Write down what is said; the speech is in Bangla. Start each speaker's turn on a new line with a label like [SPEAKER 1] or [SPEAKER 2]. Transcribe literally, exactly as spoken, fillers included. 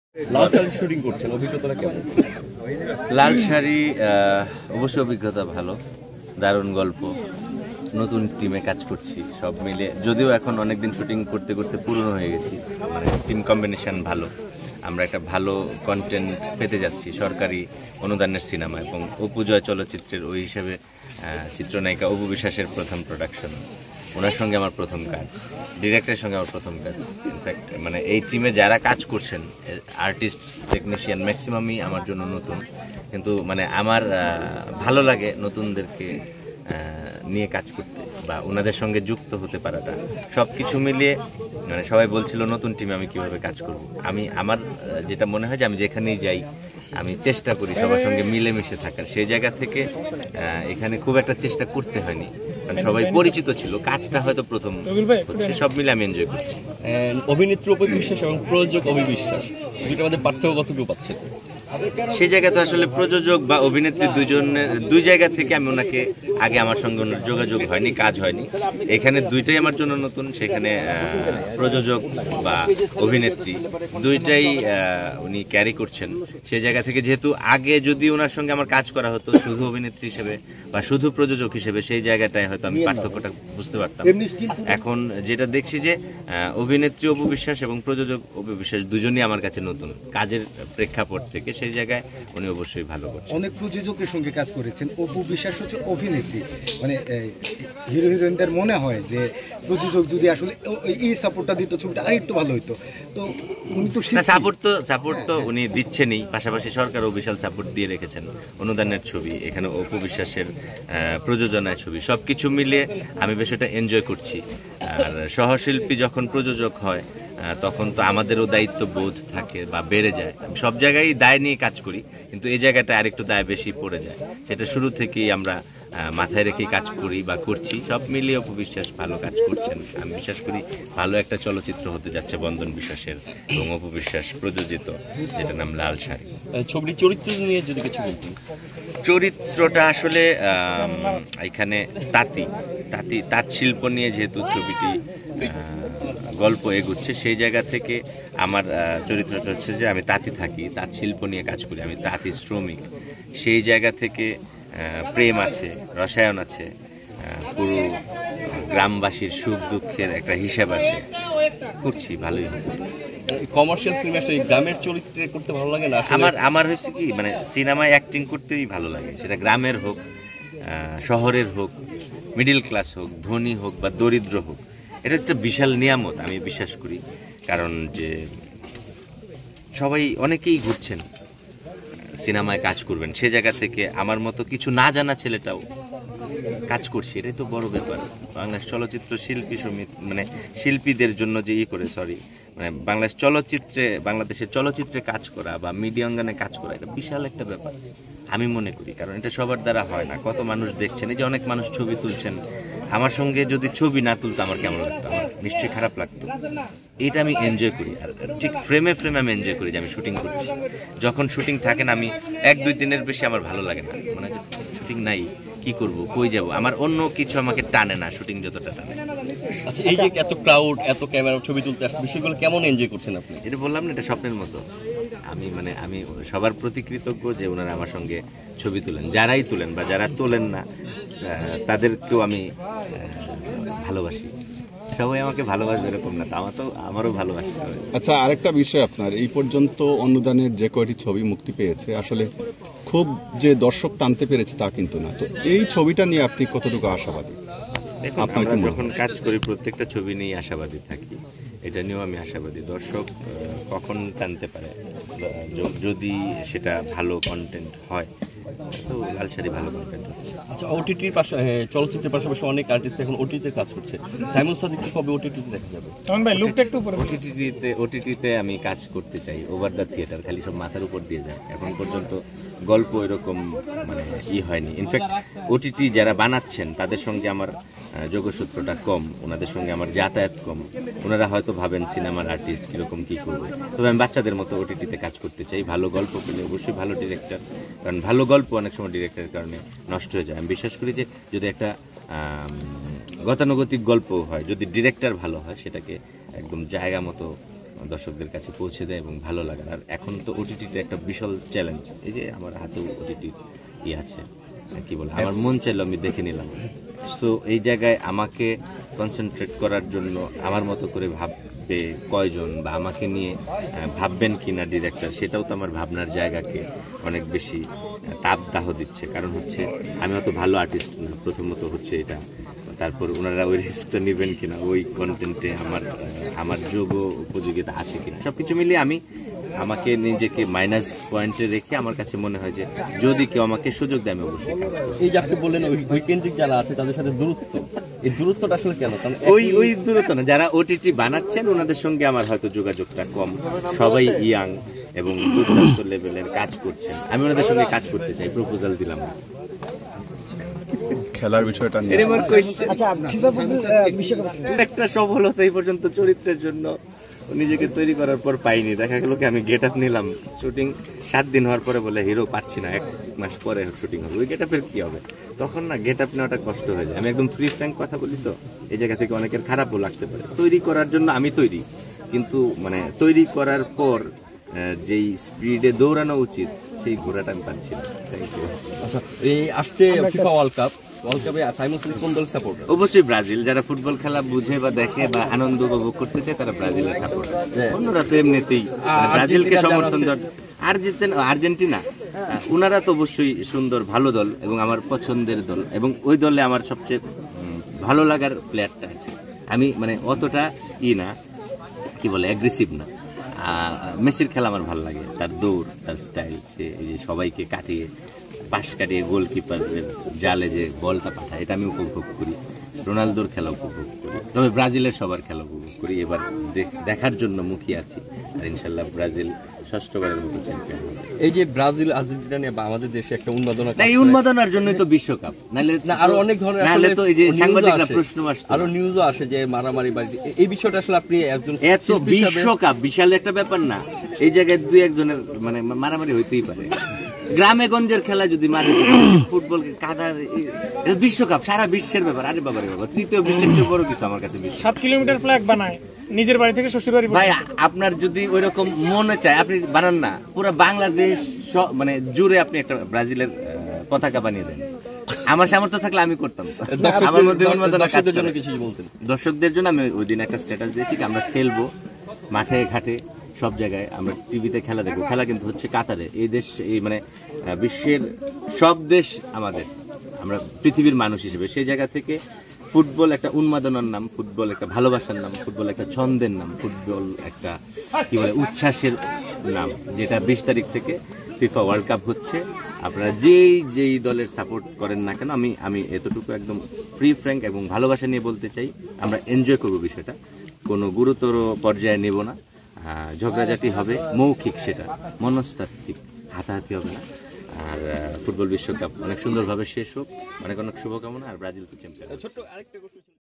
[SPEAKER 1] লাল শাড়ি শুটিং করছেন, অভিজ্ঞতাটা কেমন?
[SPEAKER 2] লাল শাড়ি অবশ্যই অভিজ্ঞতা ভালো, দারুণ গল্প, নতুন টিমে কাজ করছি সব মিলে, যদিও এখন অনেকদিন শুটিং করতে করতে পুরনো হয়ে গেছি, মানে টিম কম্বিনেশন ভালো, আমরা একটা ভালো কন্টেন্ট পেতে যাচ্ছি সরকারি অনুদানের সিনেমা, এবং অপু জয় চলচ্চিত্রের ওই হিসেবে চিত্রনায়িকা অপু বিশ্বাসের প্রথম প্রোডাকশন, ওনার সঙ্গে আমার প্রথম কাজ, ডিরেক্টরের সঙ্গে আমার প্রথম কাজ। ইনফ্যাক্ট মানে এই টিমে যারা কাজ করছেন আর্টিস্ট টেকনিশিয়ান ম্যাক্সিমামই আমার জন্য নতুন, কিন্তু মানে আমার ভালো লাগে নতুনদেরকে নিয়ে কাজ করতে বা ওনাদের সঙ্গে যুক্ত হতে পারাটা, সব কিছু মিলিয়ে মানে সবাই বলছিল নতুন টিমে আমি কিভাবে কাজ করব। আমি আমার যেটা মনে হয় যে আমি যেখানেই যাই আমি চেষ্টা করি সবার সঙ্গে মিলেমিশে থাকার, সেই জায়গা থেকে এখানে খুব একটা চেষ্টা করতে হয়নি, কারণ সবাই পরিচিত ছিল, কাজটা হয়তো প্রথম হচ্ছে, সব মিলে আমি এনজয় করছি।
[SPEAKER 1] অভিনেত্রী অপু বিশ্বাস এবং প্রযোজক অপু বিশ্বাস, দুইটার মধ্যে পার্থক্য কতটুকু পাচ্ছেন?
[SPEAKER 2] সেই জায়গাতে আসলে প্রযোজক বা অভিনেত্রী দুজনের দুই জায়গা থেকে আমি ওনাকে আগে আমার সঙ্গে যোগাযোগ হয়নি, কাজ হয়নি, এখানে দুইটাই আমার জন্য নতুন। সেখানে প্রযোজক বা অভিনেত্রী দুইটাই উনি ক্যারি করছেন, সেই জায়গা থেকে যেহেতু আগে যদি ওনার সঙ্গে আমার কাজ করা হতো শুধু অভিনেত্রী হিসেবে বা শুধু প্রযোজক হিসেবে, সেই জায়গাটায় হয়তো আমি পার্থক্যটা বুঝতে পারতাম। এখন যেটা দেখছি যে অভিনেত্রী অপু বিশ্বাস এবং প্রযোজক অপু বিশ্বাস দুজনই আমার কাছে নতুন কাজের প্রেক্ষাপট থেকে, সেই জায়গায় উনি অবশ্যই ভালো করছেন।
[SPEAKER 3] অনেক প্রযোজকের সঙ্গে কাজ করেছেন, অপু বিশ্বাস হচ্ছে অভিনেত্রী, মানে হিরো হিরোইনদের মনে হয় যে প্রযোজক যদি আসলে এই সাপোর্টটা দিত ছবিটা আরেকটু ভালো হতো, তো উনি তো
[SPEAKER 2] সাপোর্ট তো সাপোর্ট তো উনি দিচ্ছেনই, পাশাপাশি সরকারও বিশাল সাপোর্ট দিয়ে রেখেছেন, অনুদানের ছবি, এখানে অপু বিশ্বাসের প্রযোজনায় ছবি, সব কিছু মিলিয়ে আমি বেশ এটা এনজয় করছি। আর সহশিল্পী যখন প্রযোজক হয় তখন তো আমাদেরও দায়িত্ব বোধ থাকে বা বেড়ে যায়, সব জায়গায় দায় নিয়ে কাজ করি, কিন্তু এই জায়গাটা আরেকটু দায় বেশি পড়ে যায়, সেটা শুরু থেকেই আমরা মাথায় রেখে কাজ করি বা করছি, সব মিলিয়ে অপু বিশ্বাস ভালো কাজ করছেন। আমি বিশ্বাস করি ভালো একটা চলচ্চিত্র হতে যাচ্ছে বন্দন বিশ্বাসের এবং অপু বিশ্বাস প্রযোজিত, যেটার নাম লাল শাড়ি।
[SPEAKER 1] ছবির চরিত্র নিয়ে যদি কিছু বলতেন।
[SPEAKER 2] চরিত্রটা আসলে এখানে তাঁতি তাঁতি তাঁত শিল্প নিয়ে যেহেতু ছবিটি গল্প এগুচ্ছে, সেই জায়গা থেকে আমার চরিত্রটা হচ্ছে যে আমি তাঁতি থাকি, তাঁত শিল্প নিয়ে কাজ করি, আমি তাঁতি শ্রমিক, সেই জায়গা থেকে প্রেম আছে, রসায়ন আছে, পুরো গ্রামবাসীর সুখ দুঃখের একটা হিসাব আছে, করছি, ভালোই হচ্ছে।
[SPEAKER 1] কমার্শিয়াল ফিল্ম আসলে গ্রামের চরিত্রে করতে ভালো লাগে না?
[SPEAKER 2] আমার আমার হচ্ছে কি মানে সিনেমায় অ্যাক্টিং করতেই ভালো লাগে, সেটা গ্রামের হোক, শহরের হোক, মিডিল ক্লাস হোক, ধনী হোক বা দরিদ্র হোক, এটা একটা বিশাল নিয়ামত আমি বিশ্বাস করি। কারণ যে সবাই অনেকেই ঘুরছেন সিনেমায় কাজ করবেন, সে জায়গা থেকে আমার মতো কিছু না জানা ছেলেটাও কাজ করছি, এটাই তো বড় ব্যাপার। বাংলাদেশ চলচ্চিত্র শিল্পী সমিতি মানে শিল্পীদের জন্য যে ই করে সরি মানে বাংলাদেশ চলচ্চিত্রে বাংলাদেশের চলচ্চিত্রে কাজ করা বা মিডিয়া অঙ্গনে কাজ করা, এটা বিশাল একটা ব্যাপার আমি মনে করি, কারণ এটা সবার দ্বারা হয় না। কত মানুষ দেখছেন, এই যে অনেক মানুষ ছবি তুলছেন, আমার সঙ্গে যদি ছবি না তুলতো আমার কেমন লাগতো, আমার নিশ্চয়ই খারাপ লাগতো। এটা আমি এনজয় করি, আর ঠিক ফ্রেমে ফ্রেমে আমি এনজয় করি যে আমি শুটিং করছি। যখন শুটিং থাকে না, আমি এক দুই দিনের বেশি আমার ভালো লাগে না, মানে শুটিং নাই কি করব, কই যাব, আমার অন্য কিছু আমাকে টানে না, শুটিং যতটা টানে।
[SPEAKER 1] আচ্ছা, এই যে এত ক্রাউড, এত ক্যামেরা, ছবি তুলতে আসছে, বিষয়গুলো কেমন এনজয় করছেন আপনি?
[SPEAKER 2] এটা বললাম না, এটা স্বপ্নের মতো। আমি মানে আমি সবার প্রতি কৃতজ্ঞ যে ওনারা আমার সঙ্গে ছবি তুলেন, যারাই তুলেন বা যারা তোলেন না তাদেরকেও আমি ভালোবাসি। সবাই আমাকে ভালোবাসবে এরকম না, আমার তো আমারও ভালোবাসতে হবে।
[SPEAKER 4] আচ্ছা, আরেকটা বিষয়, আপনার এই পর্যন্ত অনুদানের যে কয়টি ছবি মুক্তি পেয়েছে আসলে খুব যে দর্শক টানতে পেরেছে তা কিন্তু না, তো এই ছবিটা নিয়ে আপনি কতটুকু আশাবাদী?
[SPEAKER 2] দেখুন, আমরা যখন কাজ করি প্রত্যেকটা ছবি নিয়ে আশাবাদী থাকি, এটা নিয়েও আমি আশাবাদী। দর্শক কখন টানতে পারে, যদি সেটা ভালো কন্টেন্ট হয়, তো লাল শাড়ি ভালো কন্টেন্ট হচ্ছে।
[SPEAKER 1] আচ্ছা, ওটিটির পাশে চলচ্চিত্রের পাশাপাশি অনেক আর্টিস্ট এখন ওটিটিতে কাজ করছে, সাইমন সাদিক কবে ওটিটিতে দেখা যাবে?
[SPEAKER 5] সাইমন ভাই লুকটা একটু উপরে।
[SPEAKER 2] ওটিটিতে ওটিটিতে আমি কাজ করতে চাই, ওভার দ্য থিয়েটার, খালি সব মাথার উপর দিয়ে যায়, এখন পর্যন্ত গল্প এরকম মানে ই হয়নি। ইনফ্যাক্ট ওটিটি যারা বানাচ্ছেন তাদের সঙ্গে আমার যোগসূত্রটা কম, ওনাদের সঙ্গে আমার যাতায়াত কম, ওনারা হয়তো ভাবেন সিনেমার আর্টিস্ট কীরকম কী করবে, তবে আমি বাচ্চাদের মতো ওটিটিতে কাজ করতে চাই। ভালো গল্প পেলে অবশ্যই ভালো ডিরেক্টর, কারণ ভালো গল্প অনেক সময় ডিরেক্টরের কারণে নষ্ট হয়ে যায়। আমি বিশ্বাস করি যে যদি একটা গতানুগতিক গল্প হয়, যদি ডিরেক্টর ভালো হয়, সেটাকে একদম জায়গা মতো দর্শকদের কাছে পৌঁছে দেয় এবং ভালো লাগে। আর এখন তো ওটিটিটা একটা বিশাল চ্যালেঞ্জ। এই যে আমার হাতেও ওটিটি ই আছে, কি বলে, আমার মন চাইলো আমি দেখে নিলাম। সো এই জায়গায় আমাকে কনসেন্ট্রেট করার জন্য আমার মতো করে ভাববে কয়জন, বা আমাকে নিয়ে ভাববেন কিনা ডিরেক্টর, সেটাও তো আমার ভাবনার জায়গাকে অনেক বেশি তাপ দাহ দিচ্ছে। কারণ হচ্ছে আমি অত ভালো আর্টিস্ট না, প্রথমত হচ্ছে এটা। তারপর ওনারা ওই রিস্কটা নেবেন কিনা, ওই কন্টেন্টে আমার আমার যোগ্য উপযোগিতা আছে কিনা, সব কিছু মিলিয়ে আমি আমাকে নিজেকে মাইনাস পয়েন্টে রেখে আমার কাছে মনে হয় যে যদি কেউ আমাকে সুযোগ দেয় আমি অবশ্যই কাজ করব।
[SPEAKER 1] এই যে আপনি বললেন ওই কেন্দ্রিক যারা আছে তাদের সাথে দূরত্ব, এই দূরত্বটা আসলে কেন? কারণ
[SPEAKER 2] ওই ওই দূরত্ব না, যারা ওটিটি বানাচ্ছেন ওনাদের সঙ্গে আমার হয়তো যোগাযোগটা কম। সবাই ইয়াং এবং দুর্দান্ত লেভেলের কাজ করছেন, আমি ওনাদের সঙ্গে কাজ করতে চাই, প্রপোজাল দিলাম না।
[SPEAKER 4] খেলার বিষয়টা নিয়ে
[SPEAKER 2] একটা সফলতা এই পর্যন্ত চরিত্রের জন্য নিজেকে তৈরি করার পর পাইনি। দেখা গেল কি আমি গেট আপ নিলাম, শুটিং সাত দিন হওয়ার পরে বলে হিরো পাচ্ছি না, এক মাস পরে শুটিং হবে, ওই গেট আপের কি হবে? তখন না গেট আপ নেওয়াটা কষ্ট হয়ে যায়। আমি একদম ফ্রি ফ্র্যাঙ্ক কথা বলি, তো এই জায়গা থেকে অনেকের খারাপও লাগতে পারে। তৈরি করার জন্য আমি তৈরি, কিন্তু মানে তৈরি করার পর যেই স্পিডে দৌড়ানো উচিত সেই ঘোড়াটা আমি পাচ্ছি না। Thank you.
[SPEAKER 1] আচ্ছা, এই আসছে ফিফা ওয়ার্ল্ড কাপ, ওয়ার্ল্ড কাপে সাইমন সাদিক কোন দল সাপোর্ট?
[SPEAKER 2] অবশ্যই ব্রাজিল। যারা ফুটবল খেলা বুঝে বা দেখে বা আনন্দ উপভোগ করতে চায় তারা ব্রাজিলের সাপোর্ট। অন্যরা তো এমনিতেই ব্রাজিলকে সমর্থন দেন। আর্জেন্টিনা আর্জেন্টিনা ওনারা তো অবশ্যই সুন্দর ভালো দল এবং আমার পছন্দের দল, এবং ওই দলে আমার সবচেয়ে ভালো লাগার প্লেয়ারটা আছে। আমি মানে অতটা ই না, কি বলে, অ্যাগ্রেসিভ না। মেসির খেলা আমার ভালো লাগে, তার দৌড়, তার স্টাইল, সে এই যে সবাইকে কাটিয়ে পাশ কাটিয়ে গোলকিপারের জালে যে বলটা পাঠায়, এটা আমি উপভোগ করি। রোনালদোর খেলা উপভোগ করি, তবে ব্রাজিলের সবার খেলা উপভোগ করি। এবার দেখার জন্য মুখিয়ে আছি, আর ইনশাল্লাহ ব্রাজিল ষষ্ঠবারের মতো চ্যাম্পিয়ন হবে।
[SPEAKER 1] এই যে ব্রাজিল আর্জেন্টিনা নিয়ে আমাদের দেশে একটা উন্মাদনা,
[SPEAKER 2] এই উন্মাদনার জন্যই তো বিশ্বকাপ, নাহলে
[SPEAKER 1] না আরো অনেক ধরনের,
[SPEAKER 2] নাহলে তো এই যে সাংবাদিকরা প্রশ্ন আসছে,
[SPEAKER 1] আরো নিউজও আসে যে মারামারি বাড়ি। এই বিষয়টা আসলে আপনি একজন
[SPEAKER 2] এত বিশ্বকাপ বিশাল একটা ব্যাপার না, এই জায়গায় দুই একজনের মানে মারামারি হইতেই পারে। গ্রামে গঞ্জের খেলা যদি মারি, ফুটবল কাদার, এটা বিশ্বকাপ সারা বিশ্বের ব্যাপার। আরে বাবা রে বাবা, তৃতীয় বিশ্বের চেয়ে বড় কিছু আমার কাছে বিশ্ব।
[SPEAKER 5] সাত কিলোমিটার ফ্ল্যাগ বানায় নিজের বাড়ি থেকে শ্বশুর বাড়ি।
[SPEAKER 2] ভাই আপনার যদি ওই রকম মনে চায় আপনি বানান না, পুরো বাংলাদেশ মানে জুড়ে আপনি একটা ব্রাজিলের পতাকা বানিয়ে দেন। আমার সামর্থ্য থাকলে আমি করতাম। আমার মধ্যে দর্শকদের জন্য কিছু বলতেন, দর্শকদের জন্য আমি ওই দিন একটা স্ট্যাটাস দিয়েছি যে আমরা খেলবো মাঠে ঘাটে সব জায়গায়, আমরা টিভিতে খেলা দেখবো। খেলা কিন্তু হচ্ছে কাতারে, এই দেশ এই মানে বিশ্বের সব দেশ আমাদের, আমরা পৃথিবীর মানুষ হিসেবে সেই জায়গা থেকে ফুটবল একটা উন্মাদনার নাম, ফুটবল একটা ভালোবাসার নাম, ফুটবল একটা ছন্দের নাম, ফুটবল একটা কি বলে উচ্ছ্বাসের নাম, যেটা বিশ তারিখ থেকে ফিফা ওয়ার্ল্ড কাপ হচ্ছে। আপনারা যেই যেই দলের সাপোর্ট করেন না কেন, আমি আমি এতটুকু একদম ফ্রি ফ্র্যাঙ্ক এবং ভালোবাসা নিয়ে বলতে চাই, আমরা এনজয় করবো বিষয়টা, কোনো গুরুতর পর্যায়ে নেব না। ঝগড়াঝাটি হবে মৌখিক, সেটা মনস্তাত্ত্বিক, হাতাহাতি হবে না। আর ফুটবল বিশ্বকাপ অনেক সুন্দরভাবে শেষ হোক, অনেক অনেক শুভকামনা। আর ব্রাজিল তো চ্যাম্পিয়ন।